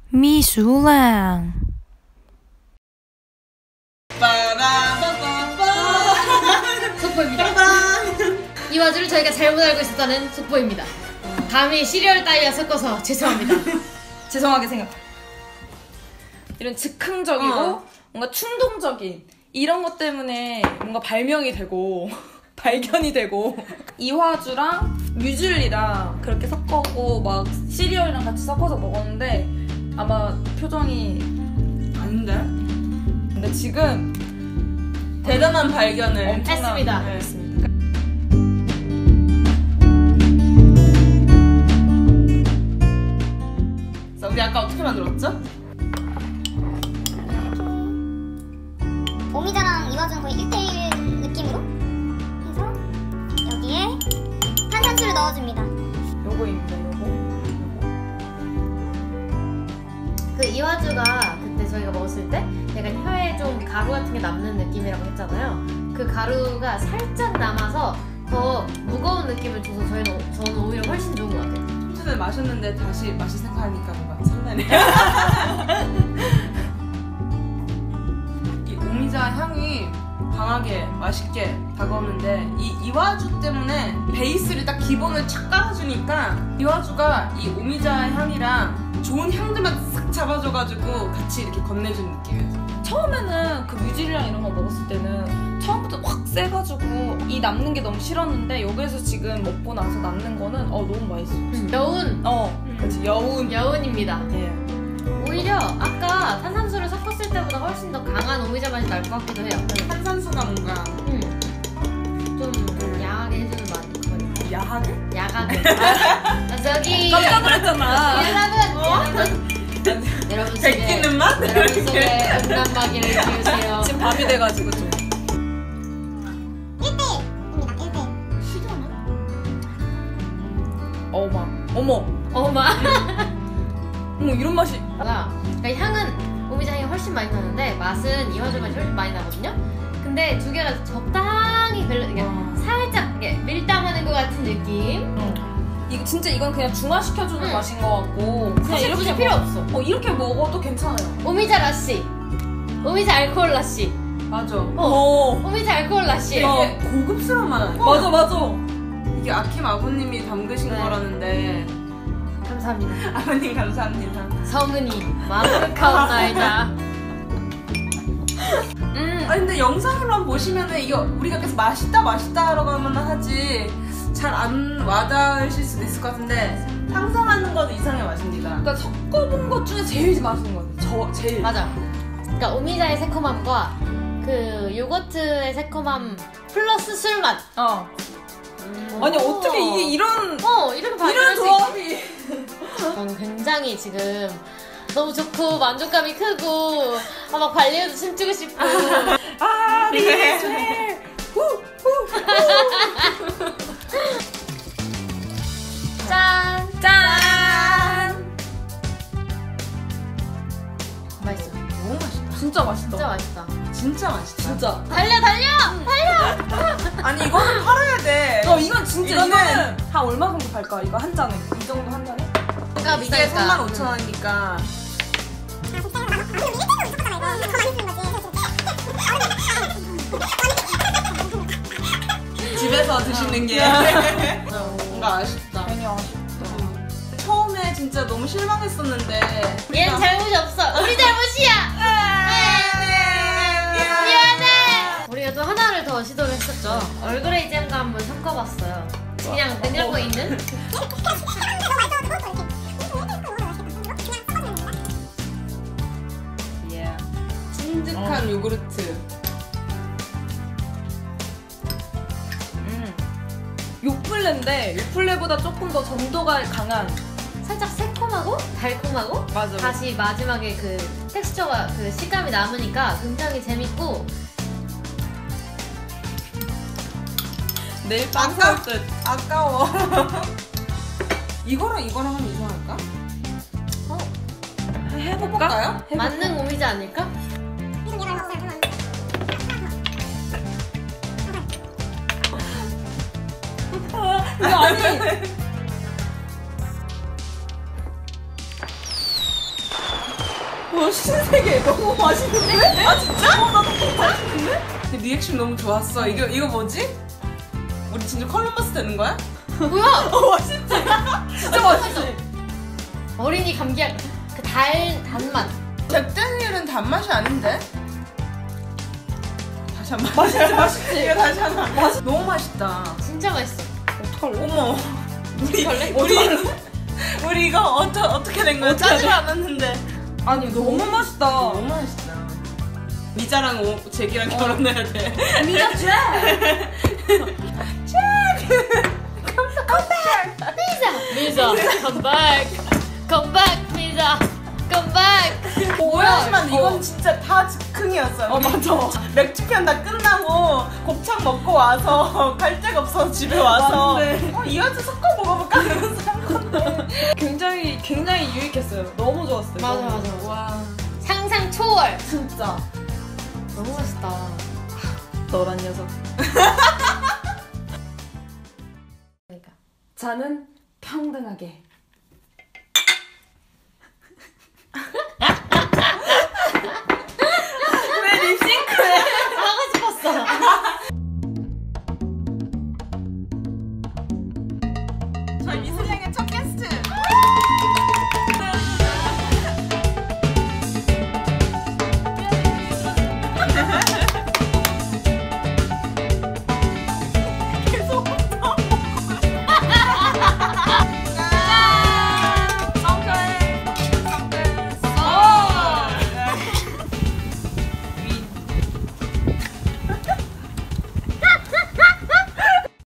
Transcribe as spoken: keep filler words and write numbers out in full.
미술랑 속보입니다. 이와주를 저희가 잘못 알고 있었다는 속보입니다. 감히 시리얼 따위와 섞어서 죄송합니다. 죄송하게 생각. 이런 즉흥적이고 어. 뭔가 충동적인 이런 것 때문에 뭔가 발명이 되고 발견이 되고 이화주랑 뮤즐리랑 그렇게 섞었고 막 시리얼이랑 같이 섞어서 먹었는데 아마 표정이 아닌데? 근데 지금 대단한 발견을 엄청난 했습니다. 네, 했습니다. 자, 우리 아까 어떻게 만들었죠? 오미자랑 이화주는 거의 일 대일 느낌으로 해서 여기에 탄산수를 넣어줍니다. 요거입니다. 요거. 그 이화주가 그때 저희가 먹었을 때 약간 혀에 좀 가루 같은 게 남는 느낌이라고 했잖아요. 그 가루가 살짝 남아서 더 무거운 느낌을 줘서 저희는, 저는 오히려 훨씬 좋은 것 같아요. 좀 전에 마셨는데 다시 맛이 생각하니까 뭔가 설레네. 이 오미자 향이 강하게 맛있게 다가오는데 이 이화주 때문에 베이스를 딱 기본을 착 깔아주니까 이화주가 이 오미자 향이랑 좋은 향들만 싹 잡아줘가지고 같이 이렇게 건네준 느낌이었어요. 처음에는 그 뮤즐이랑 이런 거 먹었을 때는 처음부터 확 세가지고 이 남는 게 너무 싫었는데 여기에서 지금 먹고 나서 남는 거는 어 너무 맛있어. 음, 여운! 어, 그렇지 여운. 여운입니다. 예. 오히려 아까 탄산수를 섞었을 때보다 훨씬 더 강한 오미자 맛이 날 것 같기도 해요. 탄산수가 뭔가 음. 좀 야하게 해주는 맛. 그거니까. 야하게? 야하게. 아, 저기 깜짝 놀랐잖아. 여러분! 여러분 속에 베끼는 맛? 여러분 속에 음란마귀를 키우세요. 지금 밤이 돼가지고 좀. 일 대일입니다. 일 대일. 어마. 어머. 어마. 어머 이런 맛이. 그러니까 향은 오미자 향이 훨씬 많이 나는데 맛은 이화주 맛이 훨씬 많이 나거든요. 근데 두 개가 적당히 밸런, 이게 살짝 이게 밀당하는 것 같은 느낌. 응. 이거 진짜 이건 그냥 중화시켜주는 응. 맛인 것 같고 그냥 사실 굳이 필요 없어. 어 이렇게 먹어도 괜찮아요. 오미자 라씨, 오미자 알코올 라씨, 맞아. 어. 오미자 알코올 라씨. 되게 고급스러운 맛. 맞아 맞아. 이게 아킴 아버님이 담그신 네. 거라는데 감사합니다. 아버님 감사합니다. 성은이 완벽하옵나이다. 음, 아니 근데 영상으로만 보시면은 이게 우리가 계속 맛있다 맛있다라고 하면 하지 잘 안 와닿으실 수도 있을 것 같은데 상상하는 것도 이상의 맛입니다. 그러니까 섞어본 것 중에 제일 맛있는 것 같아. 저 제일. 맞아. 그러니까 오미자의 새콤함과 그 요거트의 새콤함 플러스 술 맛. 어. 아니 어떻게 이게 이런 어 이렇게 발견할 이런 수 조합이. 있... 저는 굉장히 지금 너무 좋고 만족감이 크고 아, 막 발리우드 춤추고 싶고. 아 리스웨. 짠! 짠. 맛있어. 너무 맛있다. 진짜 맛있다. 진짜 맛있다. 진짜 맛있다. 진짜. 달려 달려! 달려! 아니 이거는 팔아야 돼. 어 이건 진짜 이거는- 이거는 한 얼마 정도 팔까? 이거 한 잔에 이 정도 한 잔에? 그러니까 이게 비싸니까. 삼만 오천 원이니까 집에서 드시는 게 뭔가 아쉽다. 괜히 아쉽다. 처음에 진짜 너무 실망했었는데 얘는 잘못이 없어. 우리 잘못이야. 미안해. 우리가 또 하나를 더 시도를 했었죠. 얼그레이 잼도 한번 섞어봤어요. 그냥 냉장고에 있는. 예. 찐득한 요구르트. 음. 요플레인데 요플레보다 조금 더 점도가 강한. 살짝 새콤하고 달콤하고 맞아. 다시 마지막에 그 텍스처가 그 식감이 남으니까 굉장히 재밌고. 내일 빵 아까- 사올 듯. 아까워. 이거랑 이거랑 하면 이상할까? 어? 해볼까요? 맞는 오미자 아닐까? 이거 아니. 뭐 신세계 너무 맛있는데? 아 진짜? 어, 나도 맛있는데? 근데 리액션 너무 좋았어. 이거 이거 뭐지? 우리 진짜 컬럼버스 되는 거야? 뭐야? 어 맛있지? 진짜 맛있지? 어린이 감기약 그 달 단맛. 잭다니엘은 단맛이 아닌데? 다시 한 번. 맛있지 맛있지? 이거 다시 한 번. 맛있. 너무 맛있다. 진짜 맛있어. 어떡할래? 어머. 우리 어떡할래? 우리 우리 이거 어떠 어떻게 된 거야? 짜지 않았는데. 아니 너무 맛있다. 너무 맛있다. 미자랑 오, 잭이랑 결혼해야 돼. 미자 쟤! 미자, come back, come back, 미자, come back. 오해하지만 이건 어. 진짜 다 즉흥이었어요. 어 맞아. 맥주편 다 끝나고 곱창 먹고 와서 갈 데가 없어서 집에 와서 맞네. 어, 이와주 섞어 먹어볼까 이러면서 한 건데. 굉장히 굉장히 유익했어요. 너무 좋았어요. 맞아, 너무. 맞아, 맞아. 와 상상 초월. 진짜 너무 맛있다. 너란 녀석. 그러니까. 자는 평등하게. 왜 립싱크해? 하고 싶었어. 저희 미술양의 첫 게스트.